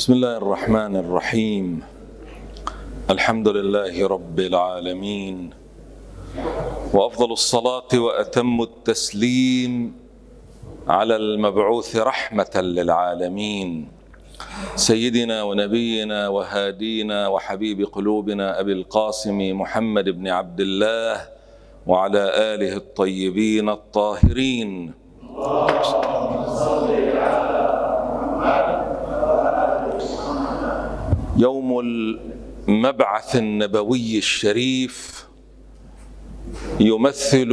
بسم الله الرحمن الرحيم. الحمد لله رب العالمين، وأفضل الصلاة وأتم التسليم على المبعوث رحمة للعالمين، سيدنا ونبينا وهادينا وحبيب قلوبنا أبي القاسم محمد بن عبد الله وعلى آله الطيبين الطاهرين. يوم المبعث النبوي الشريف يمثل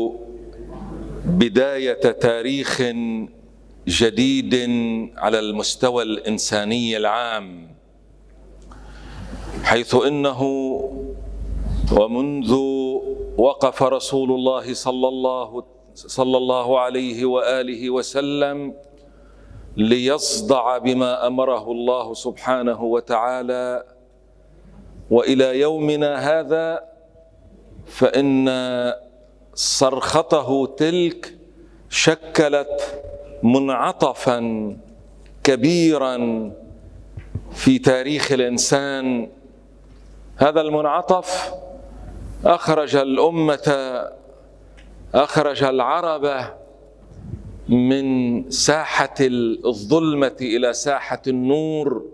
بداية تاريخ جديد على المستوى الإنساني العام، حيث إنه ومنذ وقف رسول الله صلى الله عليه وآله وسلم ليصدع بما أمره الله سبحانه وتعالى وإلى يومنا هذا، فإن صرخته تلك شكلت منعطفا كبيرا في تاريخ الإنسان. هذا المنعطف أخرج الأمة، أخرج العرب من ساحة الظلمة إلى ساحة النور،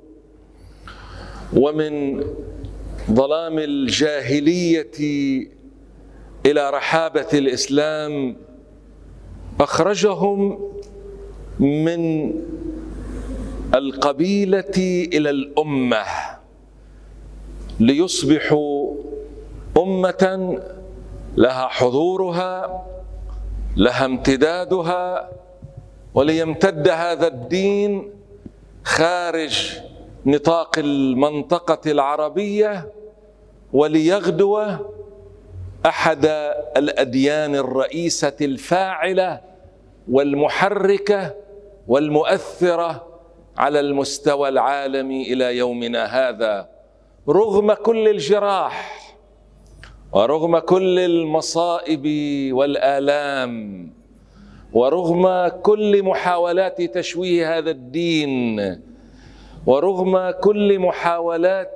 ومن ظلام الجاهلية إلى رحابة الإسلام. أخرجهم من القبيلة إلى الأمة ليصبحوا أمة لها حضورها، لها امتدادها، وليمتد هذا الدين خارج نطاق المنطقة العربية، وليغدو أحد الأديان الرئيسة الفاعلة والمحركة والمؤثرة على المستوى العالمي إلى يومنا هذا، رغم كل الجراح ورغم كل المصائب والآلام ورغم كل محاولات تشويه هذا الدين ورغم كل محاولات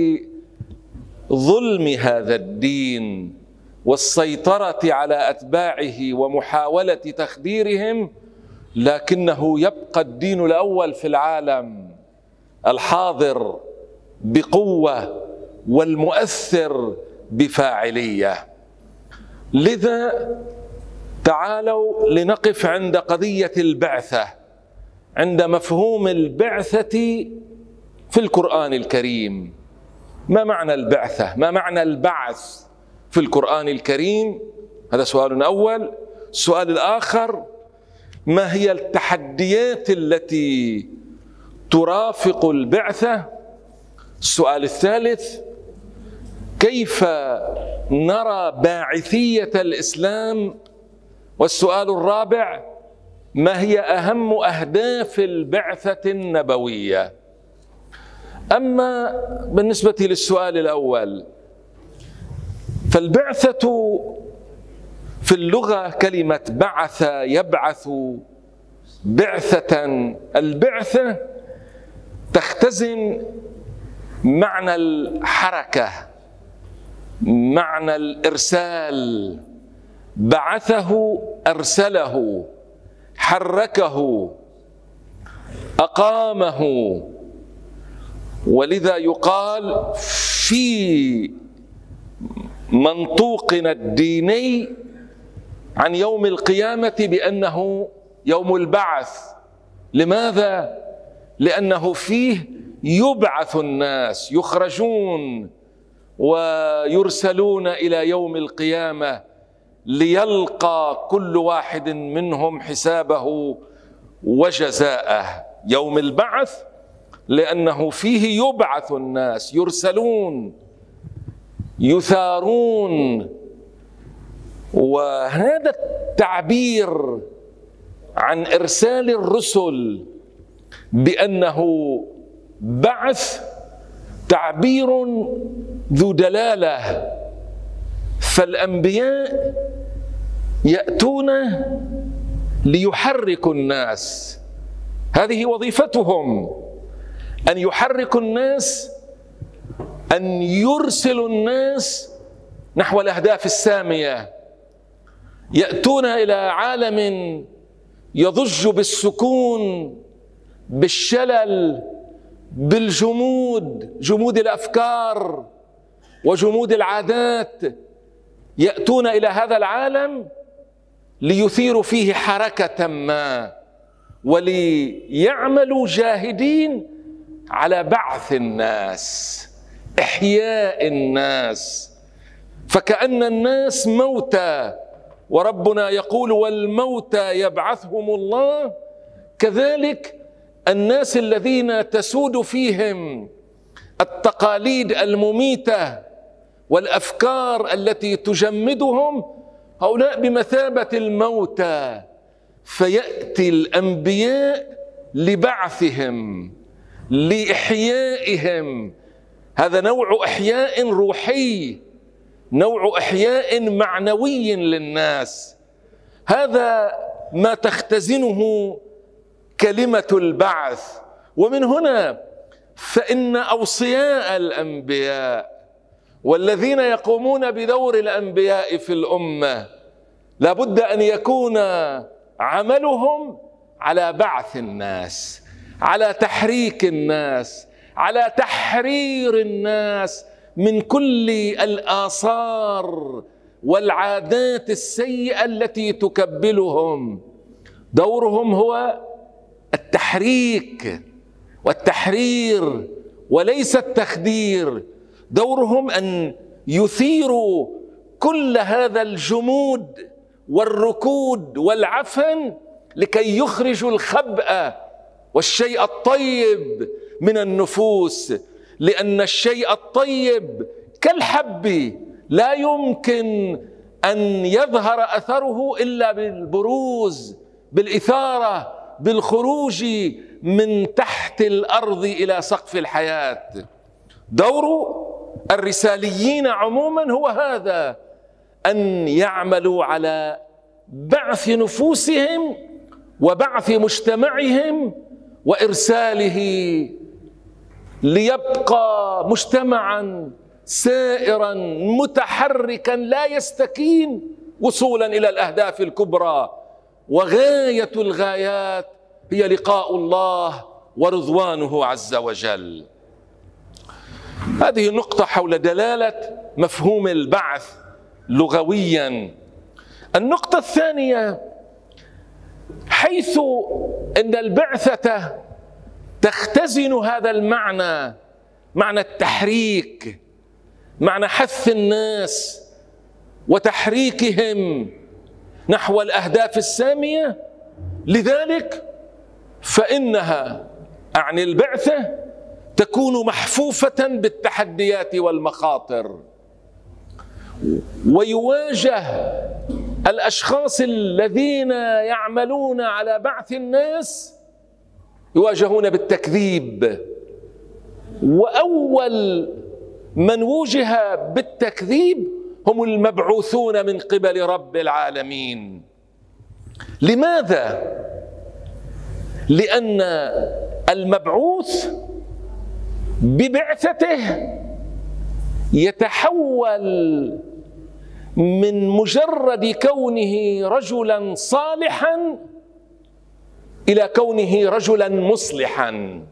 ظلم هذا الدين والسيطرة على أتباعه ومحاولة تخديرهم، لكنه يبقى الدين الأول في العالم، الحاضر بقوة والمؤثر بفاعلية. لذا تعالوا لنقف عند قضية البعثة، عند مفهوم البعثة في القرآن الكريم. ما معنى البعثة؟ ما معنى البعث في القرآن الكريم؟ هذا سؤال أول. السؤال الآخر: ما هي التحديات التي ترافق البعثة؟ السؤال الثالث: كيف نرى باعثية الإسلام؟ والسؤال الرابع: ما هي أهم أهداف البعثة النبوية؟ أما بالنسبة للسؤال الأول، فالبعثة في اللغة كلمة بعث يبعث بعثة. البعثة تختزن معنى الحركة، معنى الإرسال. بعثه أرسله، حركه، أقامه. ولذا يقال في منطوقنا الديني عن يوم القيامة بأنه يوم البعث. لماذا؟ لأنه فيه يبعث الناس، يخرجون ويرسلون إلى يوم القيامة ليلقى كل واحد منهم حسابه وجزاءه. يوم البعث لأنه فيه يبعث الناس، يرسلون، يثارون. وهذا التعبير عن إرسال الرسل بأنه بعث تعبير ذو دلالة. فالأنبياء يأتون ليحركوا الناس، هذه وظيفتهم. أن يحركوا الناس، أن يرسلوا الناس نحو الأهداف السامية. يأتون إلى عالم يضج بالسكون، بالشلل، بالجمود، جمود الأفكار وجمود العادات. يأتون إلى هذا العالم ليثيروا فيه حركة ما، وليعملوا جاهدين على بعث الناس، إحياء الناس. فكأن الناس موتى، وربنا يقول والموتى يبعثهم الله. كذلك الناس الذين تسود فيهم التقاليد المميتة والأفكار التي تجمدهم، هؤلاء بمثابة الموتى، فيأتي الأنبياء لبعثهم، لإحيائهم. هذا نوع إحياء روحي، نوع إحياء معنوي للناس. هذا ما تختزنه كلمة البعث. ومن هنا فإن أوصياء الأنبياء والذين يقومون بدور الأنبياء في الأمة لابد أن يكون عملهم على بعث الناس، على تحريك الناس، على تحرير الناس من كل الآثار والعادات السيئة التي تكبلهم. دورهم هو التحريك والتحرير وليس التخدير. دورهم أن يثيروا كل هذا الجمود والركود والعفن لكي يخرجوا الخبأ والشيء الطيب من النفوس، لأن الشيء الطيب كالحب لا يمكن أن يظهر أثره إلا بالبروز، بالإثارة، بالخروج من تحت الأرض إلى سقف الحياة. دور الرساليين عموما هو هذا، أن يعملوا على بعث نفوسهم وبعث مجتمعهم وإرساله ليبقى مجتمعا سائرا متحركا لا يستكين وصولا إلى الأهداف الكبرى. وغاية الغايات هي لقاء الله ورضوانه عز وجل. هذه نقطة حول دلالة مفهوم البعث لغويا. النقطة الثانية، حيث أن البعثة تختزن هذا المعنى، معنى التحريك، معنى حث الناس وتحريكهم نحو الأهداف السامية، لذلك فإنها أعني البعثة تكون محفوفة بالتحديات والمخاطر، ويواجه الأشخاص الذين يعملون على بعث الناس يواجهون بالتكذيب. وأول من وجه بالتكذيب هم المبعوثون من قبل رب العالمين. لماذا؟ لأن المبعوث ببعثته يتحول من مجرد كونه رجلا صالحا إلى كونه رجلا مصلحا.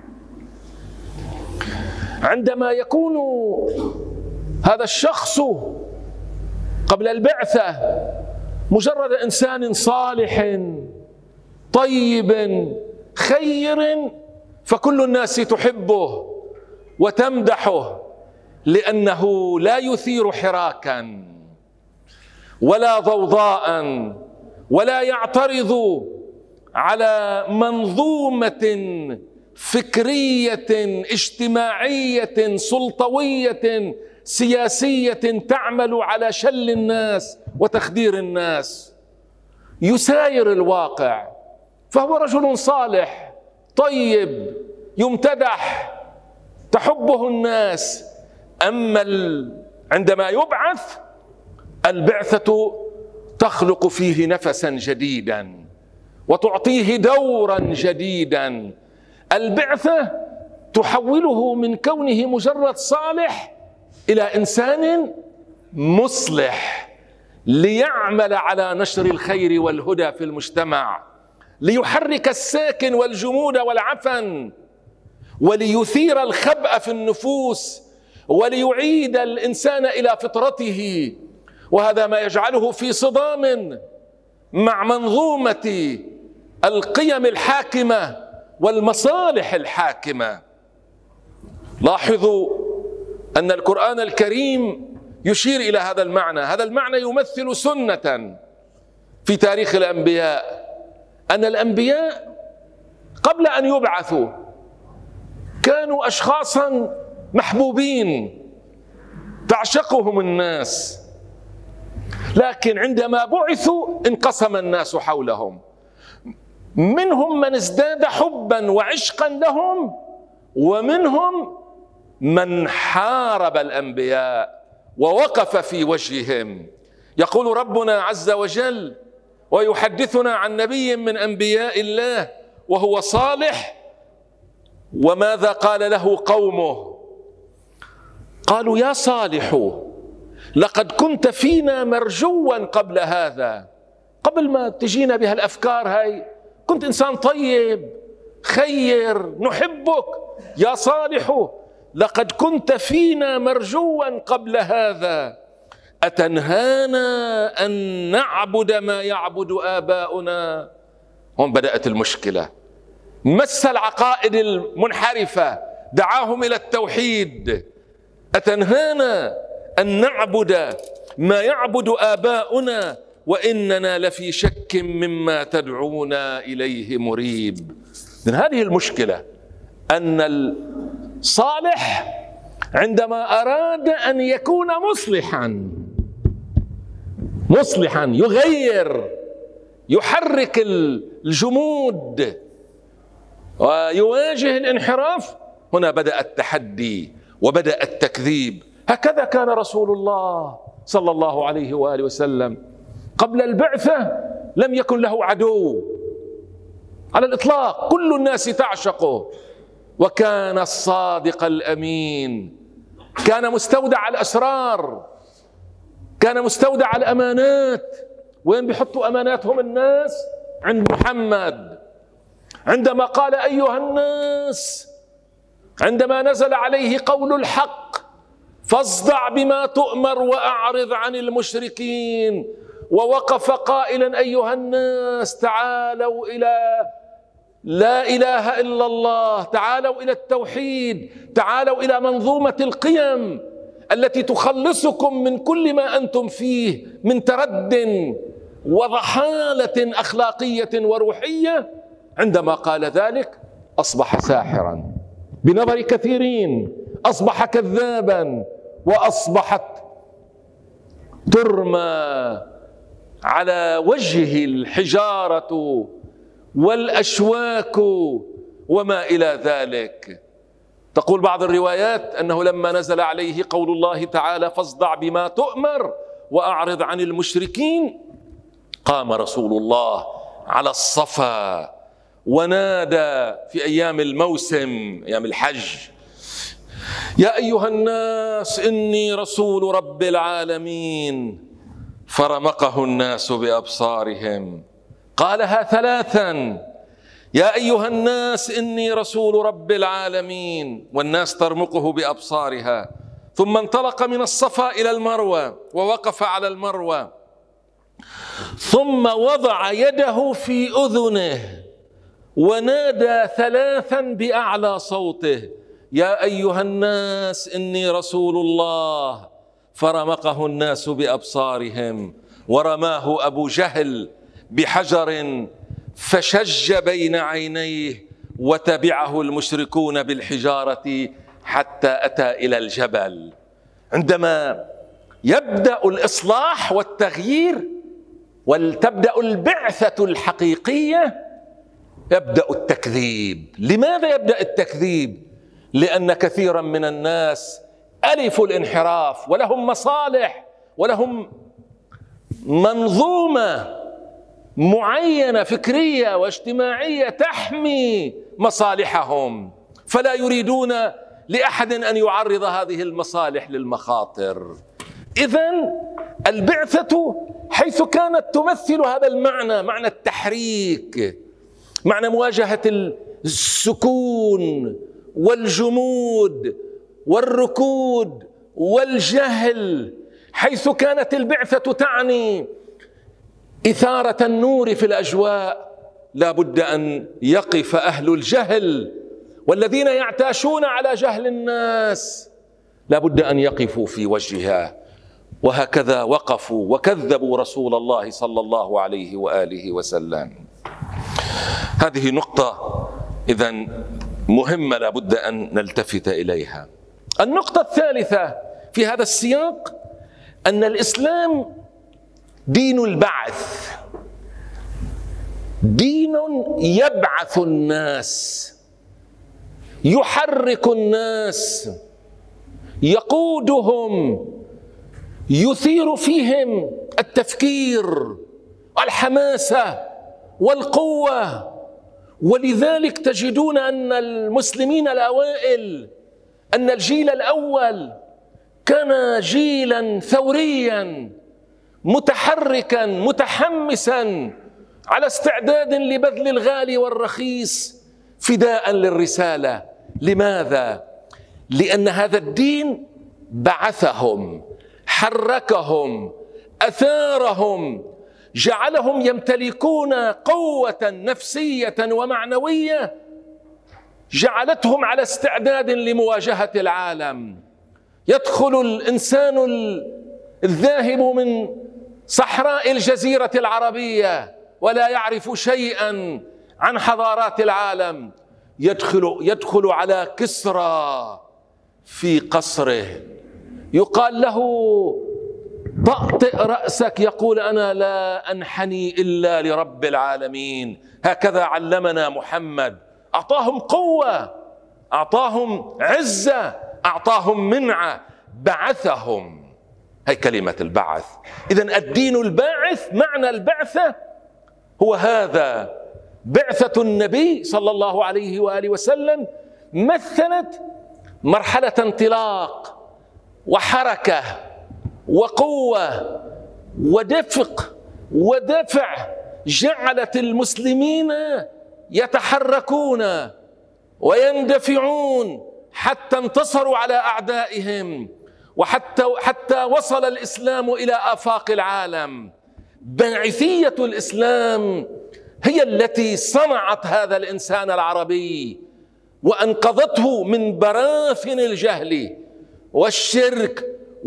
عندما يكون هذا الشخص قبل البعثة مجرد إنسان صالح طيب خير، فكل الناس تحبه وتمدحه، لأنه لا يثير حراكا ولا ضوضاء ولا يعترض على منظومة فكرية اجتماعية سلطوية سياسية تعمل على شل الناس وتخدير الناس. يساير الواقع، فهو رجل صالح طيب يمتدح تحبه الناس. أما عندما يبعث، البعثة تخلق فيه نفسا جديدا وتعطيه دورا جديدا. البعثة تحوله من كونه مجرد صالح إلى إنسان مصلح، ليعمل على نشر الخير والهدى في المجتمع، ليحرك الساكن والجمود والعفن، وليثير الخبأ في النفوس، وليعيد الإنسان إلى فطرته. وهذا ما يجعله في صدام مع منظومة القيم الحاكمة والمصالح الحاكمة. لاحظوا أن القرآن الكريم يشير إلى هذا المعنى. هذا المعنى يمثل سنة في تاريخ الأنبياء، أن الأنبياء قبل أن يبعثوا كانوا أشخاصا محبوبين تعشقهم الناس، لكن عندما بعثوا انقسم الناس حولهم، منهم من ازداد حبا وعشقا لهم، ومنهم من حارب الأنبياء ووقف في وجههم. يقول ربنا عز وجل ويحدثنا عن نبي من أنبياء الله وهو صالح، وماذا قال له قومه؟ قالوا يا صالح لقد كنت فينا مرجوا قبل هذا، قبل ما تجينا بهالأفكار هاي كنت إنسان طيب خير نحبك، يا صالح لقد كنت فينا مرجوا قبل هذا، أتنهانا أن نعبد ما يعبد آباؤنا؟ هم بدأت المشكلة، مس العقائد المنحرفة، دعاهم إلى التوحيد. أتنهانا أن نعبد ما يعبد آباؤنا وإننا لفي شك مما تدعونا إليه مريب. من هذه المشكلة أن الصالح عندما أراد أن يكون مصلحا يغير يحرك الجمود ويواجه الانحراف، هنا بدأ التحدي وبدأ التكذيب. هكذا كان رسول الله صلى الله عليه وآله وسلم قبل البعثة، لم يكن له عدو على الإطلاق، كل الناس تعشقه، وكان الصادق الأمين، كان مستودع الأسرار، كان مستودع الأمانات. وين بيحطوا أماناتهم الناس؟ عند محمد. عندما قال أيها الناس، عندما نزل عليه قول الحق فاصدع بما تؤمر وأعرض عن المشركين، ووقف قائلا أيها الناس تعالوا إلى لا إله إلا الله، تعالوا إلى التوحيد، تعالوا إلى منظومة القيم التي تخلصكم من كل ما أنتم فيه من ترد وضحالة أخلاقية وروحية. عندما قال ذلك أصبح ساحرا بنظر كثيرين، أصبح كذابا، وأصبحت ترمى على وجهه الحجارة والأشواك وما إلى ذلك. تقول بعض الروايات أنه لما نزل عليه قول الله تعالى فاصدع بما تؤمر وأعرض عن المشركين، قام رسول الله على الصفا ونادى في أيام الموسم، أيام الحج: يا أيها الناس إني رسول رب العالمين. فرمقه الناس بأبصارهم. قالها ثلاثا: يا أيها الناس إني رسول رب العالمين، والناس ترمقه بأبصارها. ثم انطلق من الصفا إلى المروة ووقف على المروة، ثم وضع يده في أذنه ونادى ثلاثا بأعلى صوته: يا أيها الناس إني رسول الله. فرمقه الناس بأبصارهم، ورماه أبو جهل بحجر فشج بين عينيه، وتبعه المشركون بالحجارة حتى أتى إلى الجبل. عندما يبدأ الإصلاح والتغيير وتبدأ البعثة الحقيقية، يبدأ التكذيب. لماذا يبدأ التكذيب؟ لأن كثيرا من الناس ألفوا الانحراف، ولهم مصالح ولهم منظومة معينة فكرية واجتماعية تحمي مصالحهم، فلا يريدون لأحد أن يعرض هذه المصالح للمخاطر. إذن البعثة حيث كانت تمثل هذا المعنى، معنى التحريك، معنى مواجهة السكون والجمود والركود والجهل، حيث كانت البعثة تعني إثارة النور في الأجواء، لا بد أن يقف أهل الجهل والذين يعتاشون على جهل الناس، لا بد أن يقفوا في وجهها. وهكذا وقفوا وكذبوا رسول الله صلى الله عليه وآله وسلم. هذه نقطة إذن مهمة لا بد أن نلتفت إليها. النقطة الثالثة في هذا السياق أن الإسلام دين البعث، دين يبعث الناس، يحرك الناس، يقودهم، يثير فيهم التفكير، الحماسة والقوة. ولذلك تجدون أن المسلمين الأوائل، أن الجيل الأول كان جيلا ثوريا متحركا متحمسا على استعداد لبذل الغالي والرخيص فداء للرسالة. لماذا؟ لأن هذا الدين بعثهم، حركهم، أثارهم، جعلهم يمتلكون قوة نفسية ومعنوية جعلتهم على استعداد لمواجهة العالم. يدخل الإنسان الذاهب من صحراء الجزيرة العربية ولا يعرف شيئا عن حضارات العالم، يدخل على كسرى في قصره، يقال له طأطئ رأسك، يقول أنا لا أنحني إلا لرب العالمين. هكذا علمنا محمد، أعطاهم قوة، أعطاهم عزة، أعطاهم منعة، بعثهم. هي كلمة البعث. إذن الدين الباعث، معنى البعثة هو هذا. بعثة النبي صلى الله عليه وآله وسلم مثلت مرحلة انطلاق وحركة وقوة ودفق ودفع، جعلت المسلمين يتحركون ويندفعون حتى انتصروا على أعدائهم، وحتى وصل الإسلام إلى آفاق العالم. باعثية الإسلام هي التي صنعت هذا الإنسان العربي وأنقذته من براثن الجهل والشرك،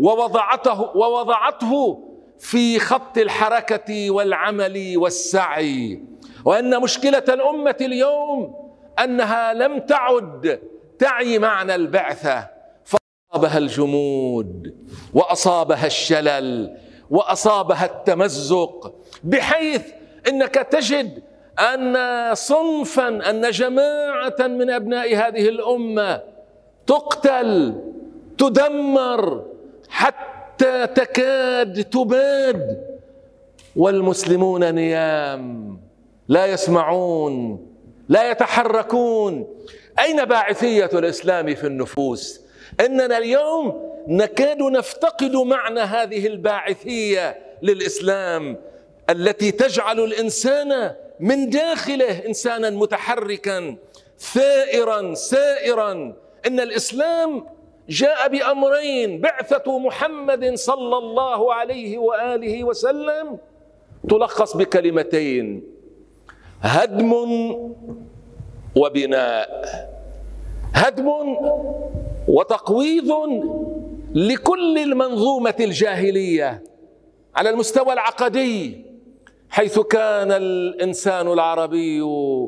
ووضعته في خط الحركة والعمل والسعي. وأن مشكلة الأمة اليوم أنها لم تعد تعي معنى البعثة، فأصابها الجمود وأصابها الشلل وأصابها التمزق، بحيث أنك تجد أن صنفا، أن جماعة من أبناء هذه الأمة تقتل، تدمر، حتى تكاد تباد، والمسلمون نيام، لا يسمعون، لا يتحركون. أين باعثية الإسلام في النفوس؟ إننا اليوم نكاد نفتقد معنى هذه الباعثية للإسلام التي تجعل الإنسان من داخله إنسانا متحركا ثائرا سائرا. إن الإسلام جاء بأمرين: بعثة محمد صلى الله عليه وآله وسلم تلخص بكلمتين: هدم وبناء. هدم وتقويض لكل المنظومة الجاهلية على المستوى العقدي، حيث كان الإنسان العربي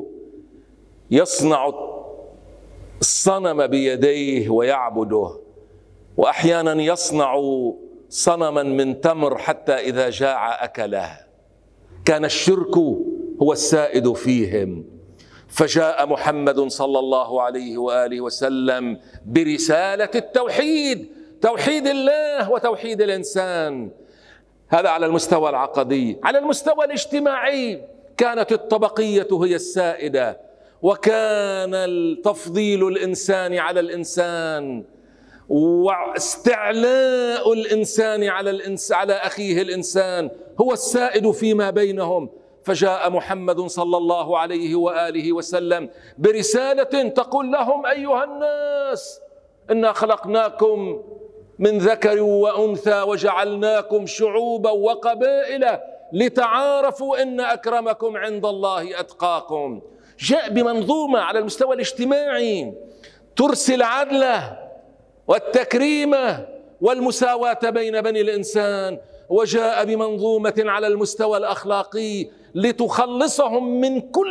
يصنع الصنم بيديه ويعبده، وأحيانا يصنع صنما من تمر حتى إذا جاع أكله. كان الشرك هو السائد فيهم، فجاء محمد صلى الله عليه وآله وسلم برسالة التوحيد، توحيد الله وتوحيد الإنسان. هذا على المستوى العقدي. على المستوى الاجتماعي كانت الطبقية هي السائدة، وكان تفضيل الإنسان على الإنسان واستعلاء الإنسان على أخيه الإنسان هو السائد فيما بينهم. فجاء محمد صلى الله عليه وآله وسلم برسالة تقول لهم: أيها الناس، إنا خلقناكم من ذكر وأنثى وجعلناكم شعوبا وقبائل لتعارفوا إن أكرمكم عند الله أتقاكم. جاء بمنظومة على المستوى الاجتماعي ترسي العدل والتكريم والمساواة بين بني الإنسان، وجاء بمنظومة على المستوى الأخلاقي لتخلصهم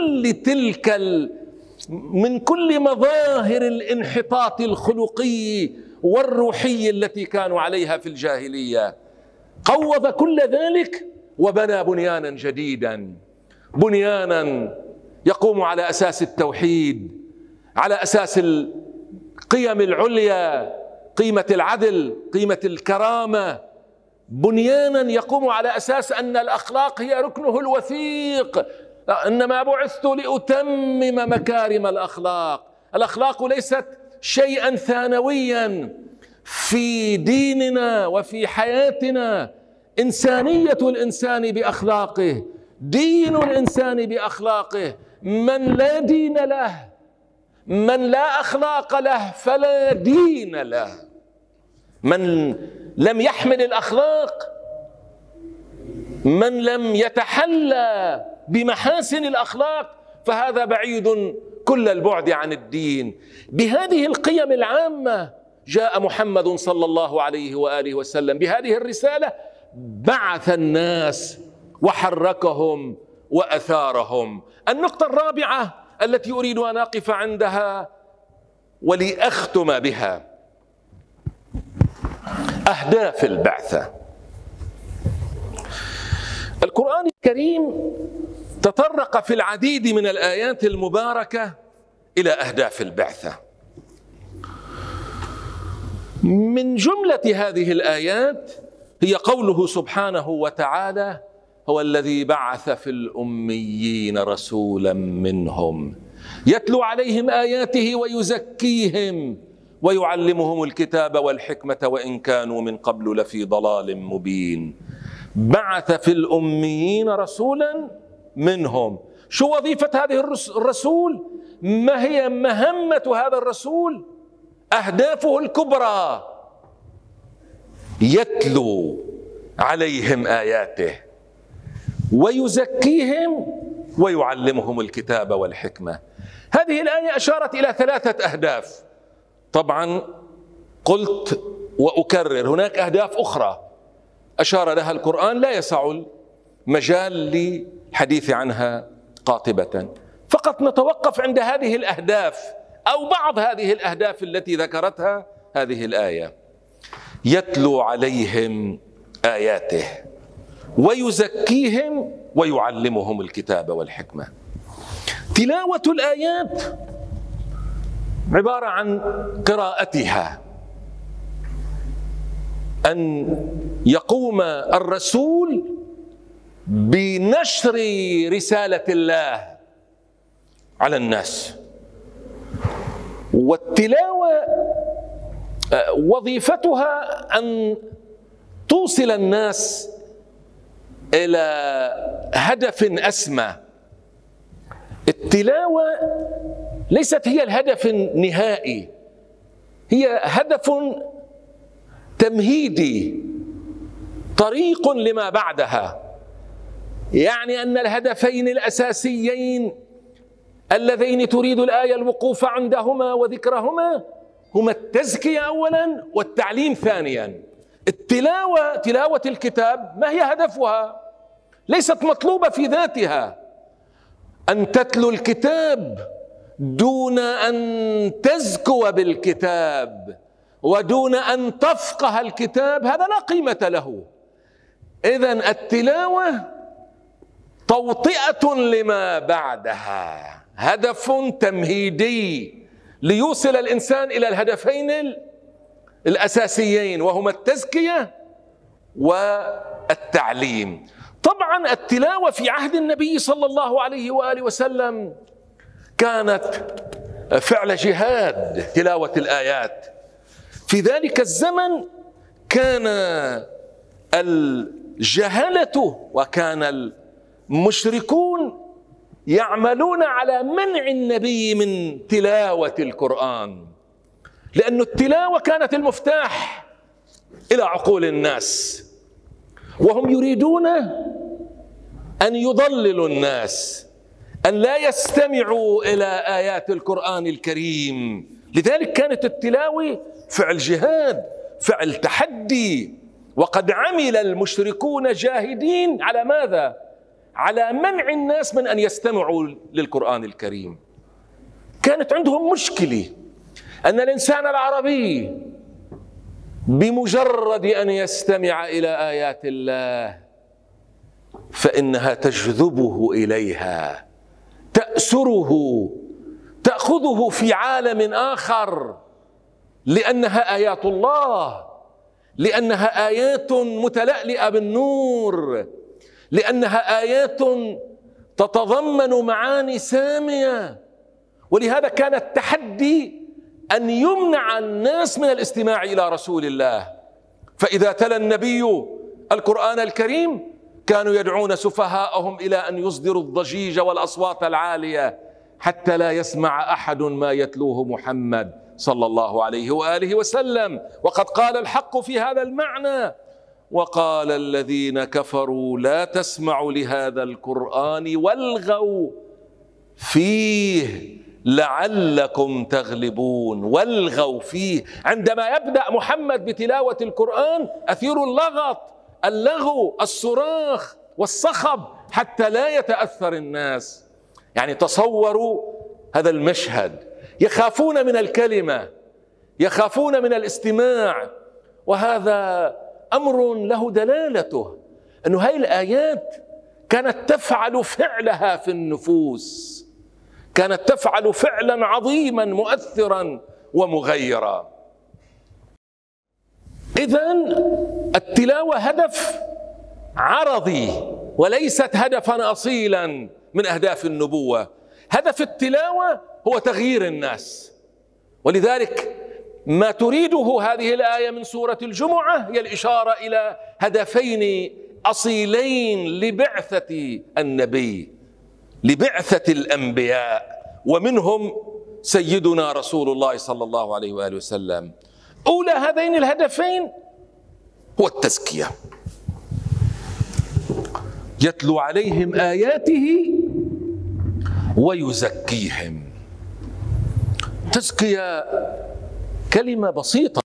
من كل مظاهر الانحطاط الخلقي والروحي التي كانوا عليها في الجاهلية. قوض كل ذلك وبنى بنيانا جديدا، بنيانا يقوم على أساس التوحيد، على أساس القيم العليا، قيمة العدل، قيمة الكرامة، بنيانا يقوم على أساس أن الأخلاق هي ركنه الوثيق. إنما بعثت لأتمم مكارم الأخلاق. الأخلاق ليست شيئا ثانويا في ديننا وفي حياتنا. إنسانية الإنسان بأخلاقه، دين الإنسان بأخلاقه. من لا دين له، من لا أخلاق له، فلا دين له. من لم يحمل الأخلاق، من لم يتحلى بمحاسن الأخلاق، فهذا بعيد كل البعد عن الدين. بهذه القيم العامة جاء محمد صلى الله عليه وآله وسلم بهذه الرسالة، بعث الناس وحركهم وأثارهم. النقطة الرابعة التي أريد أن أقف عندها ولأختم بها أهداف البعثة. القرآن الكريم تطرق في العديد من الآيات المباركة إلى أهداف البعثة. من جملة هذه الآيات هي قوله سبحانه وتعالى: هو الذي بعث في الأميين رسولا منهم يتلو عليهم آياته ويزكيهم ويعلمهم الكتاب والحكمة وإن كانوا من قبل لفي ضلال مبين. بعث في الأميين رسولا منهم. شو وظيفة هذه الرسول؟ ما هي مهمة هذا الرسول؟ أهدافه الكبرى: يتلو عليهم آياته ويزكيهم ويعلمهم الكتاب والحكمة. هذه الآية أشارت إلى 3 أهداف. طبعا قلت وأكرر، هناك أهداف أخرى أشار لها القرآن لا يسع المجال للحديث عنها قاطبة، فقط نتوقف عند هذه الأهداف أو بعض هذه الأهداف التي ذكرتها هذه الآية. يتلو عليهم آياته ويزكيهم ويعلمهم الكتاب والحكمة. تلاوة الآيات عبارة عن قراءتها، أن يقوم الرسول بنشر رسالة الله على الناس. والتلاوة وظيفتها أن توصل الناس إلى هدف أسمى. التلاوة ليست هي الهدف النهائي، هي هدف تمهيدي، طريق لما بعدها. يعني أن الهدفين الأساسيين اللذين تريد الآية الوقوف عندهما وذكرهما هما التزكية أولا والتعليم ثانيا. التلاوة، تلاوة الكتاب، ما هي هدفها؟ ليست مطلوبة في ذاتها. أن تتلو الكتاب دون أن تزكو بالكتاب ودون أن تفقه الكتاب هذا لا قيمة له. إذن التلاوة توطئة لما بعدها، هدف تمهيدي ليوصل الإنسان إلى الهدفين الأساسيين وهما التزكية والتعليم. طبعا التلاوة في عهد النبي صلى الله عليه وآله وسلم كانت فعل جهاد تلاوة الآيات. في ذلك الزمن كان الجهلة وكان المشركون يعملون على منع النبي من تلاوة القرآن، لأن التلاوة كانت المفتاح إلى عقول الناس، وهم يريدون أن يضللوا الناس، أن لا يستمعوا إلى آيات القرآن الكريم. لذلك كانت التلاوة فعل جهاد، فعل تحدي. وقد عمل المشركون جاهدين على ماذا؟ على منع الناس من أن يستمعوا للقرآن الكريم. كانت عندهم مشكلة أن الإنسان العربي بمجرد أن يستمع إلى آيات الله فإنها تجذبه إليها، تأسره، تأخذه في عالم آخر، لأنها آيات الله، لأنها آيات متلألئة بالنور، لأنها آيات تتضمن معاني سامية. ولهذا كان التحدي أن يمنع الناس من الاستماع إلى رسول الله. فإذا تلا النبي القرآن الكريم كانوا يدعون سفهاءهم إلى أن يصدروا الضجيج والأصوات العالية حتى لا يسمع أحد ما يتلوه محمد صلى الله عليه وآله وسلم. وقد قال الحق في هذا المعنى: وقال الذين كفروا لا تسمعوا لهذا القرآن والغوا فيه لعلكم تغلبون. والغوا فيه، عندما يبدأ محمد بتلاوة القرآن أثير اللغو، الصراخ والصخب حتى لا يتأثر الناس. يعني تصوروا هذا المشهد، يخافون من الكلمة، يخافون من الاستماع. وهذا أمر له دلالته، أن هذه الآيات كانت تفعل فعلها في النفوس، كانت تفعل فعلا عظيما مؤثرا ومغيرا. إذن التلاوة هدف عرضي وليست هدفا أصيلا من أهداف النبوة. هدف التلاوة هو تغيير الناس. ولذلك ما تريده هذه الآية من سورة الجمعة هي الإشارة إلى هدفين أصيلين لبعثة النبي، لبعثة الأنبياء، ومنهم سيدنا رسول الله صلى الله عليه وآله وسلم. أولى هذين الهدفين هو التزكية، يتلو عليهم آياته ويزكيهم. تزكية كلمة بسيطة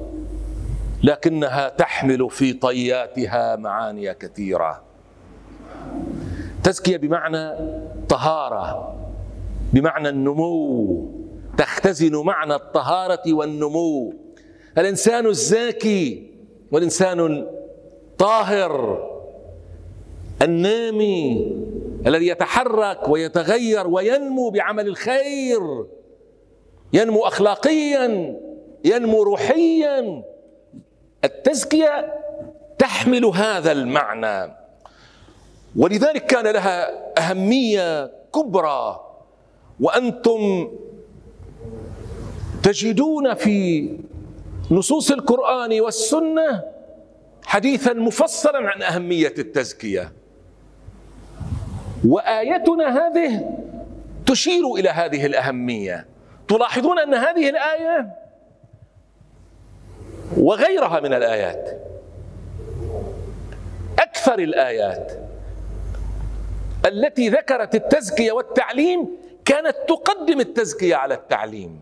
لكنها تحمل في طياتها معاني كثيرة. تزكية بمعنى طهارة، بمعنى النمو، تختزن معنى الطهارة والنمو. الإنسان الزاكي والإنسان الطاهر النامي الذي يتحرك ويتغير وينمو بعمل الخير، ينمو أخلاقيا، ينمو روحيا. التزكية تحمل هذا المعنى، ولذلك كان لها أهمية كبرى. وأنتم تجدون في نصوص القرآن والسنة حديثا مفصلا عن أهمية التزكية، وآيتنا هذه تشير إلى هذه الأهمية. تلاحظون أن هذه الآية وغيرها من الآيات، أكثر الآيات التي ذكرت التزكية والتعليم كانت تقدم التزكية على التعليم،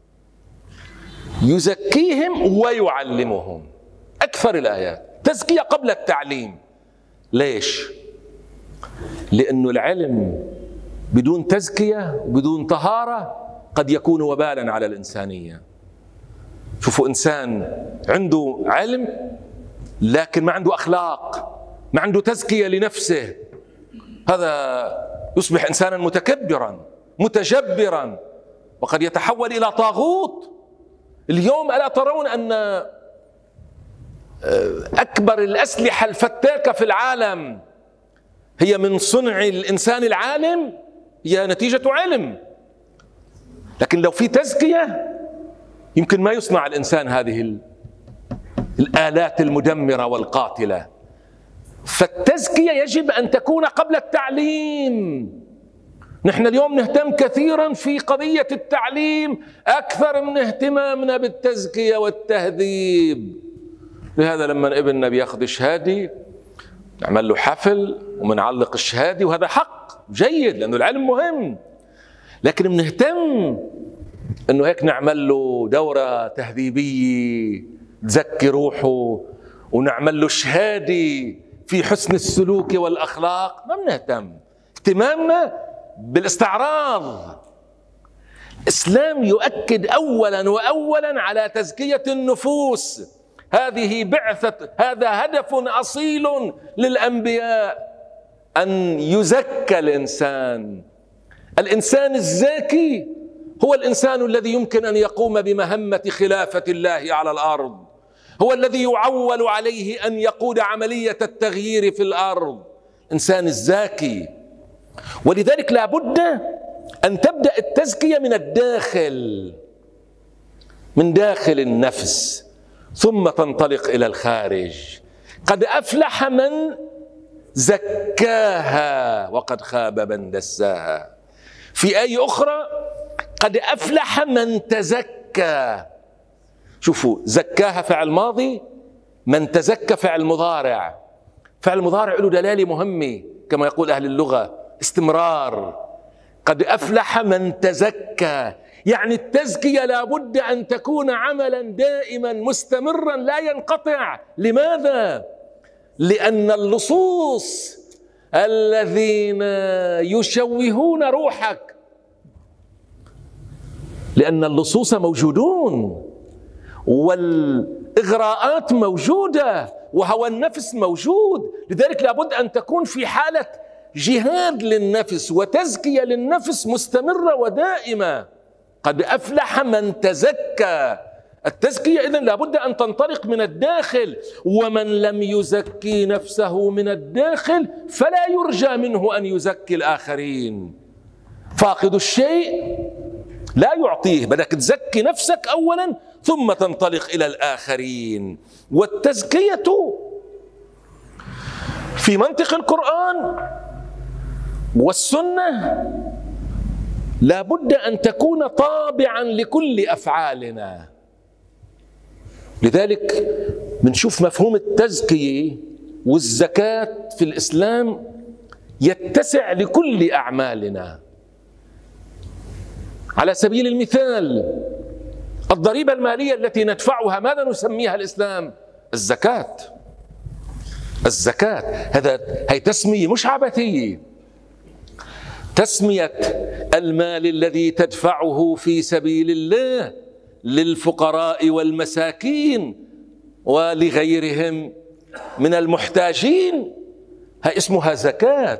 يزكيهم ويعلمهم. أكثر الآيات تزكية قبل التعليم. ليش؟ لأن العلم بدون تزكية بدون طهارة قد يكون وبالا على الإنسانية. شوفوا إنسان عنده علم لكن ما عنده أخلاق، ما عنده تزكية لنفسه، هذا يصبح إنسانا متكبرا متجبرا، وقد يتحول إلى طاغوت. اليوم ألا ترون أن أكبر الأسلحة الفتاكة في العالم هي من صنع الإنسان العالم، هي نتيجة علم. لكن لو في تزكية يمكن ما يصنع الإنسان هذه الآلات المدمرة والقاتلة. فالتزكية يجب أن تكون قبل التعليم. نحن اليوم نهتم كثيرا في قضية التعليم أكثر من اهتمامنا بالتزكية والتهذيب. لهذا لما ابننا بياخذ شهادة نعمل له حفل ومنعلق الشهادة، وهذا حق جيد لأنه العلم مهم، لكن بنهتم أنه هيك نعمل له دورة تهذيبية تزكي روحه ونعمل له شهادة في حسن السلوك والأخلاق. ما بنهتم، اهتمامنا بالاستعراض. الإسلام يؤكد أولا على تزكية النفوس. هذه بعثة، هذا هدف أصيل للأنبياء، أن يزكى الإنسان. الإنسان الزاكي هو الإنسان الذي يمكن أن يقوم بمهمة خلافة الله على الأرض، هو الذي يعول عليه أن يقود عملية التغيير في الأرض، إنسان الزاكي. ولذلك لا بد أن تبدأ التزكية من الداخل، من داخل النفس، ثم تنطلق إلى الخارج. قد أفلح من زكاها وقد خاب من دساها. في آية أخرى قد أفلح من تزكى. شوفوا، زكاها فعل ماضي، من تزكى فعل مضارع. فعل مضارع له دلالة مهمة كما يقول أهل اللغة، استمرار. قد أفلح من تزكى، يعني التزكية لا بد أن تكون عملا دائما مستمرا لا ينقطع. لماذا؟ لأن اللصوص الذين يشوهون روحك، لأن اللصوص موجودون والإغراءات موجودة وهوى النفس موجود. لذلك لابد أن تكون في حالة جهاد للنفس وتزكية للنفس مستمرة ودائمة. قد أفلح من تزكى. التزكية إذن لابد أن تنطلق من الداخل، ومن لم يزكي نفسه من الداخل فلا يرجى منه أن يزكي الآخرين. فاقد الشيء لا يعطيه، بدك تزكي نفسك أولا ثم تنطلق إلى الآخرين. والتزكية في منطق القرآن والسنة لا بد أن تكون طابعا لكل أفعالنا. لذلك بنشوف مفهوم التزكية والزكاة في الإسلام يتسع لكل أعمالنا. على سبيل المثال الضريبة المالية التي ندفعها ماذا نسميها الإسلام؟ الزكاة. الزكاة هي تسمية مش عبثية، تسمية المال الذي تدفعه في سبيل الله للفقراء والمساكين ولغيرهم من المحتاجين، هي اسمها زكاة.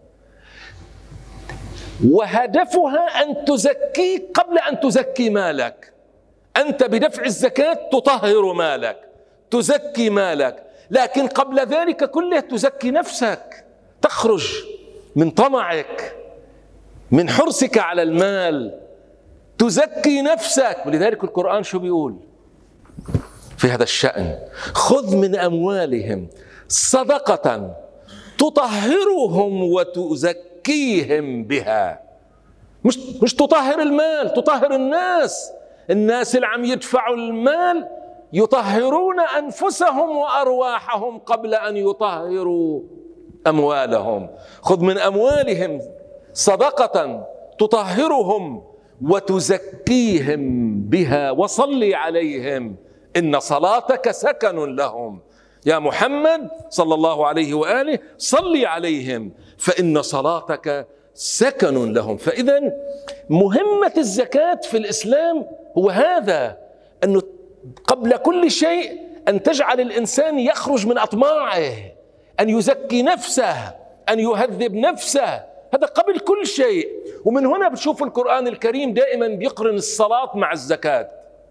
وهدفها أن تزكيك قبل أن تزكي مالك. أنت بدفع الزكاة تطهر مالك، تزكي مالك، لكن قبل ذلك كله تزكي نفسك، تخرج من طمعك، من حرصك على المال، تزكي نفسك. ولذلك القرآن شو بيقول في هذا الشأن؟ خذ من أموالهم صدقة تطهرهم وتزكيهم بها. مش تطهر المال، تطهر الناس. الناس اللي عم يدفعوا المال يطهرون أنفسهم وأرواحهم قبل أن يطهروا أموالهم. خذ من أموالهم صدقة تطهرهم وتزكيهم بها وصل عليهم إن صلاتك سكن لهم. يا محمد صلى الله عليه وآله صل عليهم فإن صلاتك سكن لهم. فإذا مهمة الزكاة في الإسلام هو هذا، أنه قبل كل شيء أن تجعل الإنسان يخرج من أطماعه، أن يزكي نفسه، أن يهذب نفسه، هذا قبل كل شيء. ومن هنا بتشوف القرآن الكريم دائما بيقرن الصلاة مع الزكاة.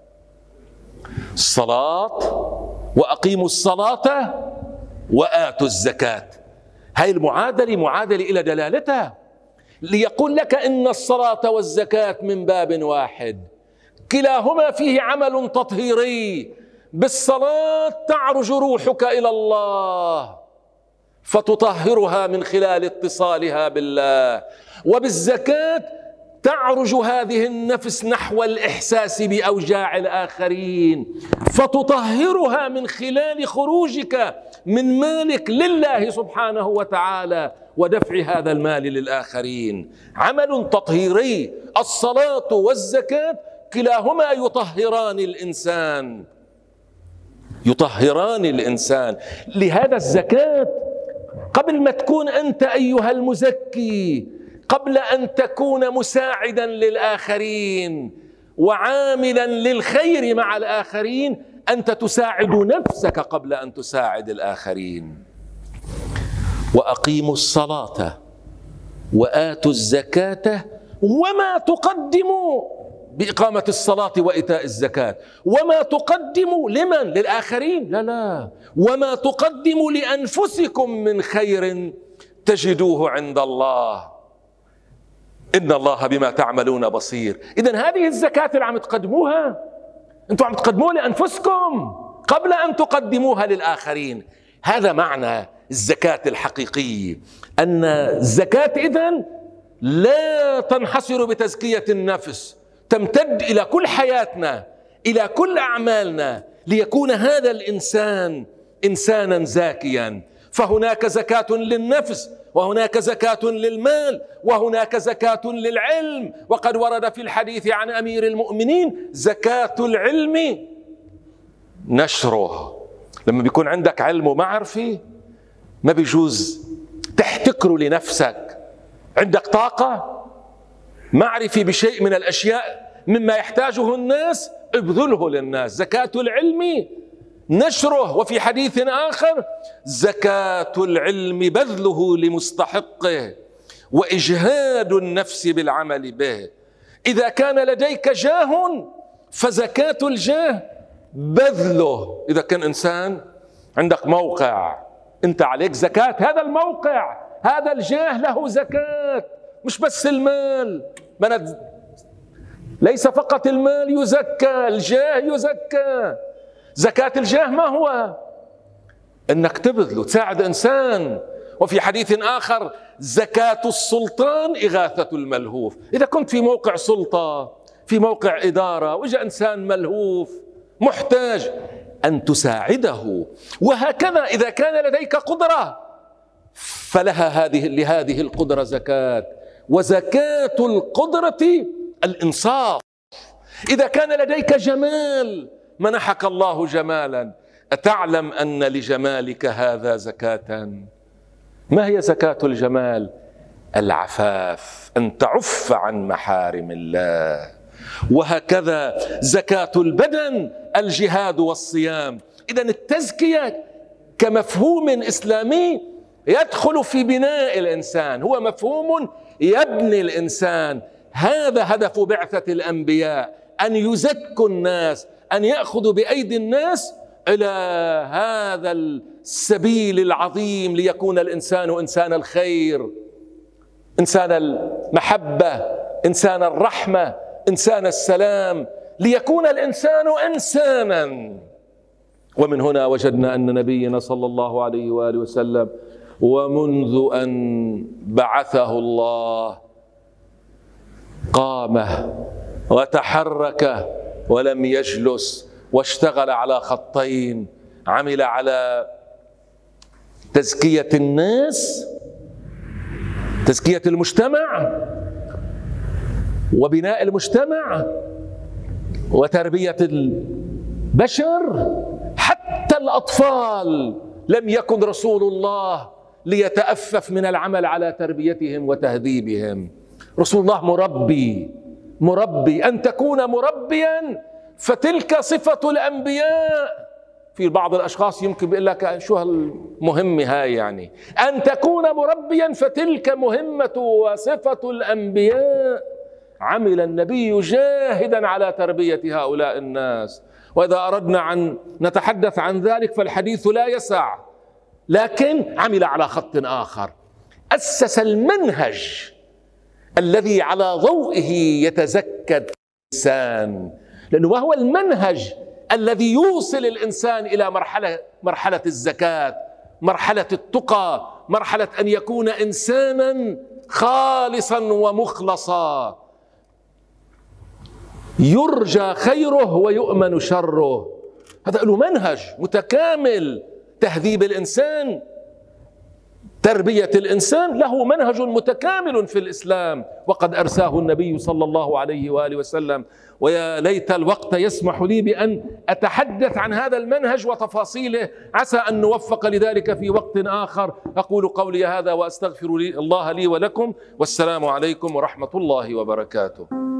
الصلاة وأقيموا الصلاة وآتوا الزكاة، هاي المعادلة معادلة إلى دلالتها. ليقول لك إن الصلاة والزكاة من باب واحد، كلاهما فيه عمل تطهيري. بالصلاة تعرج روحك إلى الله فتطهرها من خلال اتصالها بالله، وبالزكاة تعرج هذه النفس نحو الإحساس بأوجاع الآخرين فتطهرها من خلال خروجك من مالك لله سبحانه وتعالى ودفع هذا المال للآخرين. عمل تطهيري، الصلاة والزكاة كلاهما يطهران الإنسان، يطهران الإنسان. لهذا الزكاة قبل ما تكون أنت أيها المزكي، قبل أن تكون مساعدا للآخرين وعاملا للخير مع الآخرين، أنت تساعد نفسك قبل أن تساعد الآخرين. وأقيموا الصلاة وآتوا الزكاة وما تقدموا بإقامة الصلاة وإيتاء الزكاة، وما تقدموا لمن؟ للآخرين؟ لا، وما تقدموا لأنفسكم من خير تجدوه عند الله إن الله بما تعملون بصير. إذن هذه الزكاة اللي عم تقدموها أنتم عم تقدموها لأنفسكم قبل أن تقدموها للآخرين. هذا معنى الزكاة الحقيقية، أن الزكاة إذن لا تنحصر بتزكية النفس، تمتد إلى كل حياتنا، إلى كل أعمالنا، ليكون هذا الإنسان إنسانا زاكيا. فهناك زكاة للنفس، وهناك زكاة للمال، وهناك زكاة للعلم. وقد ورد في الحديث عن أمير المؤمنين زكاة العلم نشره. لما بيكون عندك علم ومعرفة ما بيجوز تحتكره لنفسك. عندك طاقة معرفة بشيء من الأشياء مما يحتاجه الناس، ابذله للناس. زكاة العلم نشره. وفي حديث آخر زكاة العلم بذله لمستحقه وإجهاد النفس بالعمل به. إذا كان لديك جاه فزكاة الجاه بذله. إذا كان إنسان عندك موقع أنت عليك زكاة هذا الموقع، هذا الجاه له زكاة، مش بس المال. ليس فقط المال يزكى، الجاه يزكى. زكاة الجاه ما هو؟ انك تبذله، تساعد انسان. وفي حديث اخر زكاة السلطان اغاثة الملهوف. اذا كنت في موقع سلطة، في موقع ادارة، واجا انسان ملهوف محتاج، ان تساعده. وهكذا اذا كان لديك قدرة فلها لهذه القدرة زكاة. وزكاة القدرة الانصاف. اذا كان لديك جمال منحك الله جمالا، أتعلم أن لجمالك هذا زكاة؟ ما هي زكاة الجمال؟ العفاف، أن تعف عن محارم الله. وهكذا زكاة البدن الجهاد والصيام. إذن التزكية كمفهوم إسلامي يدخل في بناء الإنسان، هو مفهوم يبني الإنسان. هذا هدف بعثة الأنبياء، أن يزكوا الناس، أن يأخذوا بأيدي الناس إلى هذا السبيل العظيم ليكون الإنسان إنسان الخير، إنسان المحبة، إنسان الرحمة، إنسان السلام، ليكون الإنسان إنسانا. ومن هنا وجدنا أن نبينا صلى الله عليه وآله وسلم ومنذ أن بعثه الله قام وتحرك ولم يجلس، واشتغل على خطين: عمل على تزكية الناس، تزكية المجتمع وبناء المجتمع وتربية البشر حتى الأطفال. لم يكن رسول الله ليتأفف من العمل على تربيتهم وتهذيبهم. رسول الله مربي. أن تكون مربيا فتلك صفة الأنبياء. في بعض الأشخاص يمكن بيقول لك شو هالمهمة هاي، يعني أن تكون مربيا فتلك مهمة وصفة الأنبياء. عمل النبي جاهدا على تربية هؤلاء الناس. وإذا أردنا أن نتحدث عن ذلك فالحديث لا يسع، لكن عمل على خط آخر، أسس المنهج الذي على ضوئه يتزكى الإنسان، لأنه هو المنهج الذي يوصل الإنسان إلى مرحلة الزكاة، مرحلة التقى، مرحلة أن يكون إنسانا خالصا ومخلصا يرجى خيره ويؤمن شره. هذا له منهج متكامل، تهذيب الإنسان، تربية الإنسان، له منهج متكامل في الإسلام، وقد أرساه النبي صلى الله عليه وآله وسلم. ويا ليت الوقت يسمح لي بأن أتحدث عن هذا المنهج وتفاصيله، عسى أن نوفق لذلك في وقت آخر. أقول قولي هذا وأستغفر الله لي ولكم، والسلام عليكم ورحمة الله وبركاته.